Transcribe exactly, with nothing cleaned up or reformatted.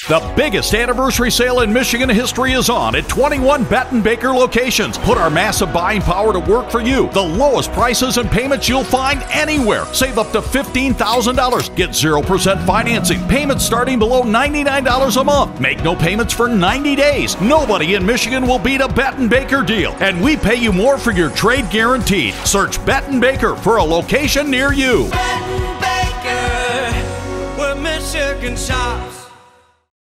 The biggest anniversary sale in Michigan history is on at twenty-one Betten Baker locations. Put our massive buying power to work for you. The lowest prices and payments you'll find anywhere. Save up to fifteen thousand dollars. Get zero percent financing. Payments starting below ninety-nine dollars a month. Make no payments for ninety days. Nobody in Michigan will beat a Betten Baker deal. And we pay you more for your trade guaranteed. Search Betten Baker for a location near you. Betten Baker, where Michigan shops.